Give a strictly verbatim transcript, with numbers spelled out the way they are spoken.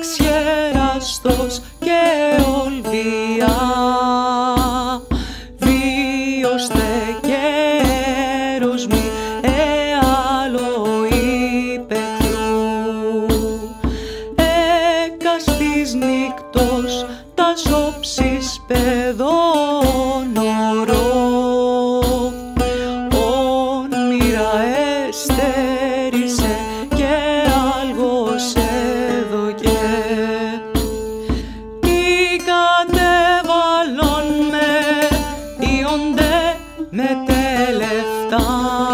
εξχεραστός και ολβιά, βίωστε και έρωσμοι εάλλο υπεχθρού, έκαστης νύκτος τας όψεις παιδών ορό, όνειρα εστερίσε και άλγος έδωκε, τι κατέβαλον με διόνται με τελευτά.